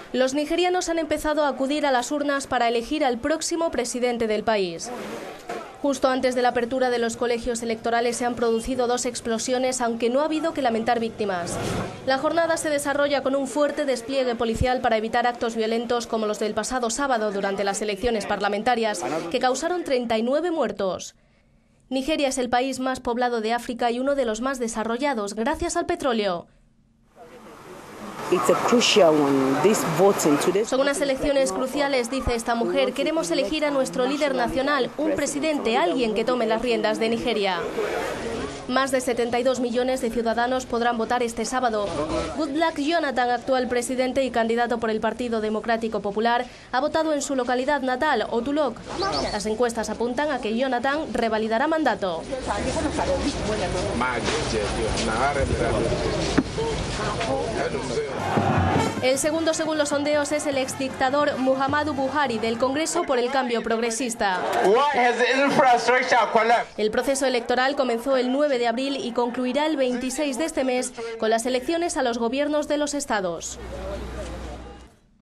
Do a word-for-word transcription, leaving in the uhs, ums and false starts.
Los nigerianos han empezado a acudir a las urnas para elegir al próximo presidente del país. Justo antes de la apertura de los colegios electorales se han producido dos explosiones, aunque no ha habido que lamentar víctimas. La jornada se desarrolla con un fuerte despliegue policial para evitar actos violentos como los del pasado sábado durante las elecciones parlamentarias, que causaron treinta y nueve muertos. Nigeria es el país más poblado de África y uno de los más desarrollados gracias al petróleo. Son unas elecciones cruciales, dice esta mujer. Queremos elegir a nuestro líder nacional, un presidente, alguien que tome las riendas de Nigeria. Más de setenta y dos millones de ciudadanos podrán votar este sábado. Goodluck Jonathan, actual presidente y candidato por el Partido Democrático Popular, ha votado en su localidad natal, Otulok. Las encuestas apuntan a que Jonathan revalidará mandato. El segundo, según los sondeos, es el exdictador Muhammadu Buhari, del Congreso por el Cambio Progresista. El proceso electoral comenzó el nueve de abril y concluirá el veintiséis de este mes con las elecciones a los gobiernos de los estados.